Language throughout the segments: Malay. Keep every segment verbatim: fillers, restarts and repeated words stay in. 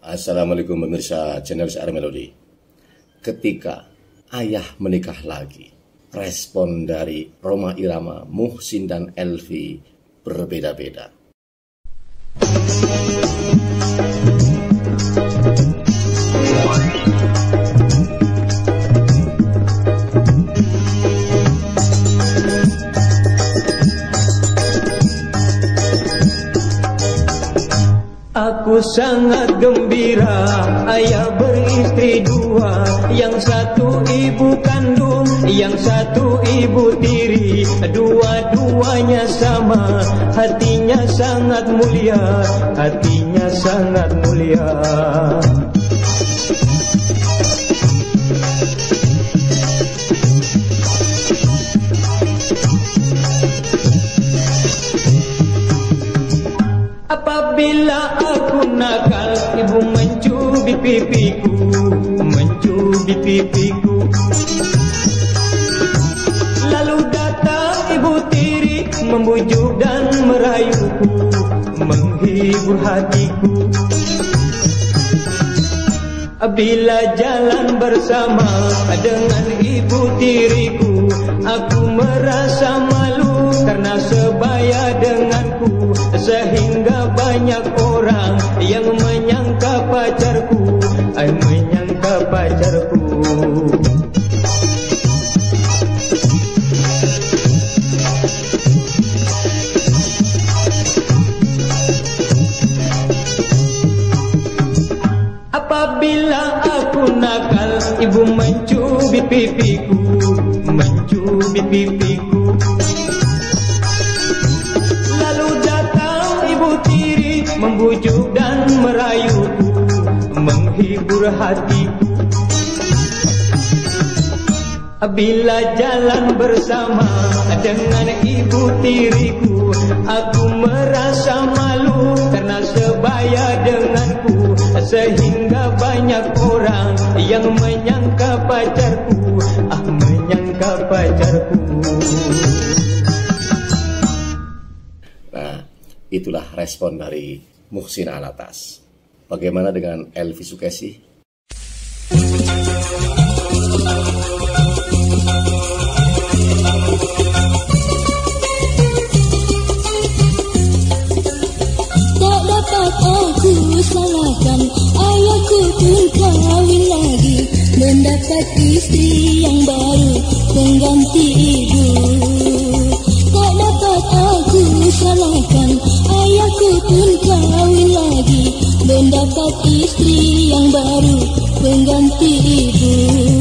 Assalamualaikum pemirsa channel Syiar Melodi. Ketika ayah menikah lagi, respon dari Rhoma Irama, Muhsin dan Elvi berbeda-beda. Aku sangat gembira, ayah beristri dua, yang satu ibu kandung, yang satu ibu tiri. Dua-duanya sama, hatinya sangat mulia, hatinya sangat mulia. Apabila aku nakal, ibu mencubit pipiku, mencubit pipiku. Lalu datang ibu tiri, membujuk dan merayuku, menghibur hatiku. Bila jalan bersama dengan ibu tiriku, aku merasa malu karena sebaya denganku, sehingga banyak orang yang menyangka pacarku, ay menyangka pacarku. Apabila aku nakal, ibu mencubit pipiku, mencubit pipiku. Lalu datang ibu tiri, membujuk dan merayuku, menghibur hatiku. Bila jalan bersama dengan ibu tiriku, aku merasa malu karena sebaya denganku, sehingga banyak orang yang menyangka pacarku, ah menyangka pacarku. Nah, itulah respon dari Muhsin Alatas. Bagaimana dengan Elvi Sukesi? Tak dapat aku salahkan, ayahku pun kawin lagi, mendapat istri yang baru, pengganti ibu. Tak dapat aku salahkan, ayahku pun kawin lagi, mendapat istri yang baru, pengganti ibu.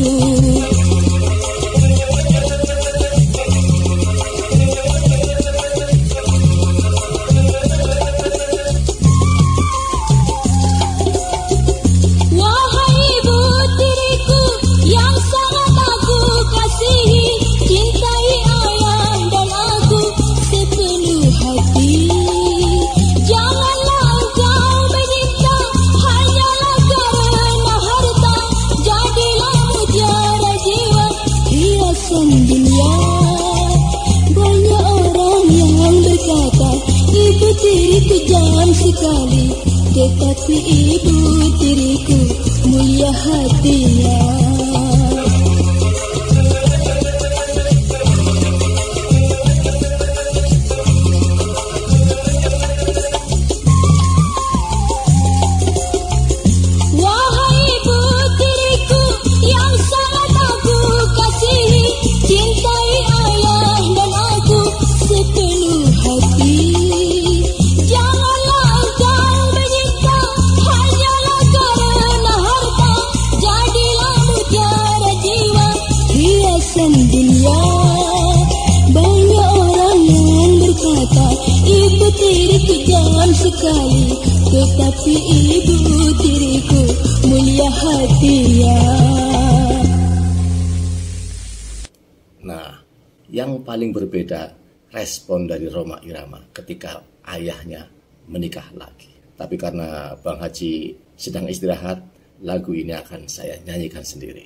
Tiriku jangan sekali, tetapi ibu tiriku mulia hatinya. Wahai ibu tiriku yang sangat aku kasihi, cintai ayah dan aku sepenuh hati. Dunia banyak orang yang berkata ibu tiriku jangan sekali, tetapi ibu tiriku mulia hatinya. Nah, yang paling berbeda respon dari Rhoma Irama ketika ayahnya menikah lagi. Tapi karena Bang Haji sedang istirahat, lagu ini akan saya nyanyikan sendiri.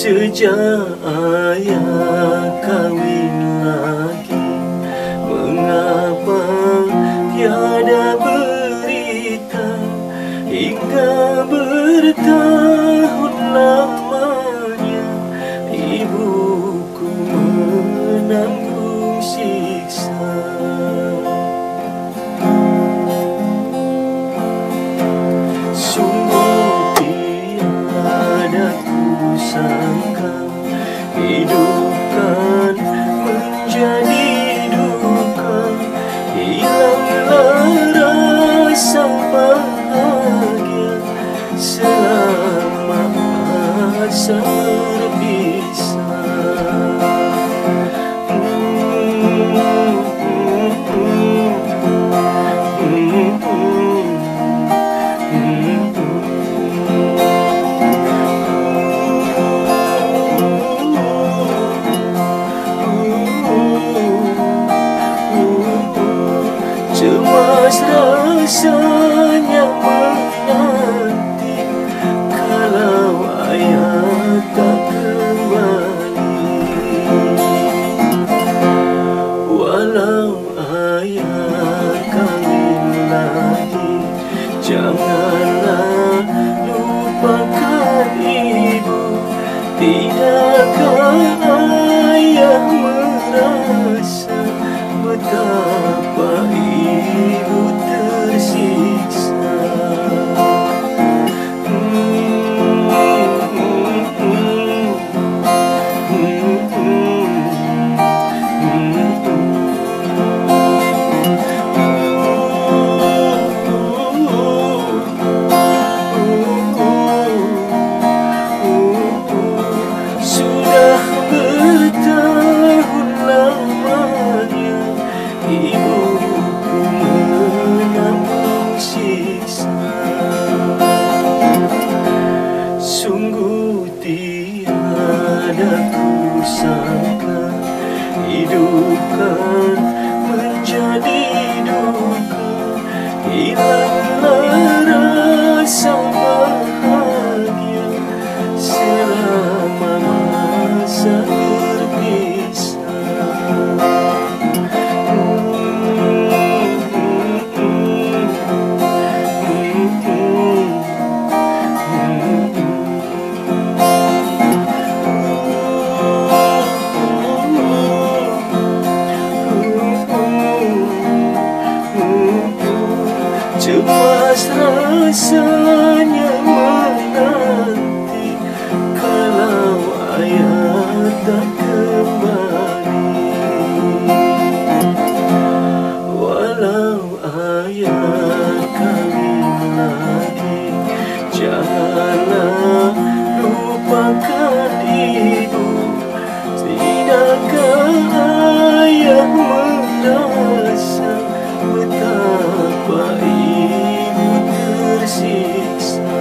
Sejak ayah kawin lagi, mengapa tiada berita hingga bertahun lamanya ibuku menanggung siksa. Sungguh tiada kusangka hidup kan menjadi duka, hilanglah rasa bahagia selama masa berpisah. Cemas rasanya menanti kalau ayah tak kembali. Walau ayah kawin lagi, janganlah lupakan ibu. Tidakkah ayah merasa betapa ibu tersiksa? Sudah bertahun lamanya ibuku menanggung siksa. Sungguh tiada kusangka hidup kan menjadi duka, hilanglah rasa bahagia selama masa berpisah. Cemas rasanya menanti kalau ayah tak kembali. Walau ayah kawin lagi, janganlah lupakan ibu. Tidakkah ayah merasa betapa ibu tersiksa?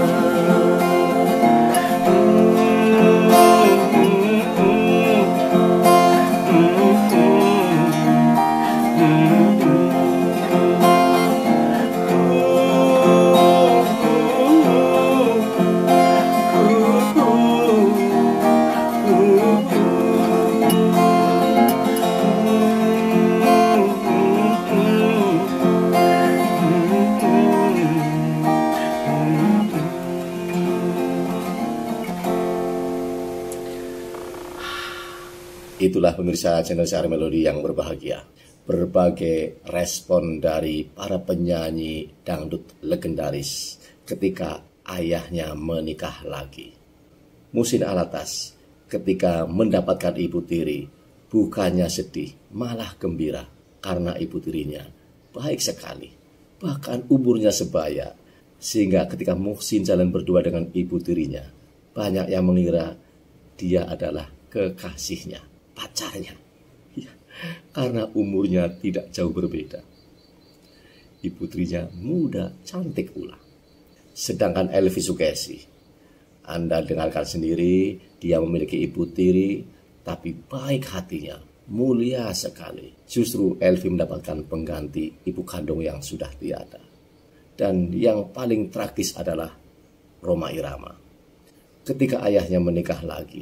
Itulah pemirsa channel Siaran Melodi yang berbahagia. Berbagai respon dari para penyanyi dangdut legendaris ketika ayahnya menikah lagi. Muhsin Alatas ketika mendapatkan ibu tiri bukannya sedih, malah gembira karena ibu tirinya baik sekali. Bahkan umurnya sebaya, sehingga ketika Muhsin jalan berdua dengan ibu tirinya, banyak yang mengira dia adalah kekasihnya, pacarnya, ya, karena umurnya tidak jauh berbeda. Ibu tirinya muda, cantik pula. Sedangkan Elvi Sukaesih, Anda dengarkan sendiri, dia memiliki ibu tiri, tapi baik hatinya, mulia sekali. Justru Elvi mendapatkan pengganti ibu kandung yang sudah tiada. Dan yang paling tragis adalah Rhoma Irama. Ketika ayahnya menikah lagi,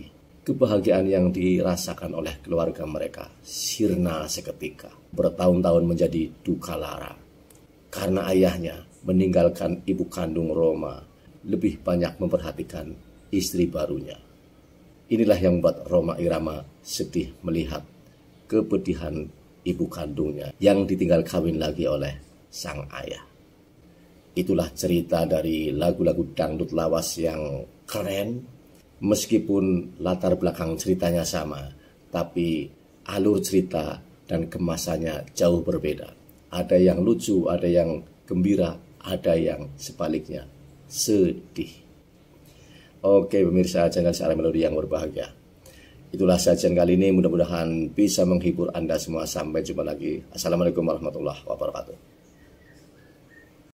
Kebahagiaan yang dirasakan oleh keluarga mereka sirna seketika, bertahun-tahun menjadi duka lara. Karena ayahnya meninggalkan ibu kandung Roma, lebih banyak memperhatikan istri barunya. Inilah yang membuat Rhoma Irama sedih melihat kepedihan ibu kandungnya yang ditinggal kawin lagi oleh sang ayah. Itulah cerita dari lagu-lagu dangdut lawas yang keren. Meskipun latar belakang ceritanya sama, tapi alur cerita dan kemasannya jauh berbeda. Ada yang lucu, ada yang gembira, ada yang sebaliknya sedih. Oke pemirsa channel Searah Melodi yang berbahagia, itulah sajian kali ini, mudah-mudahan bisa menghibur Anda semua. Sampai jumpa lagi. Assalamualaikum warahmatullahi wabarakatuh.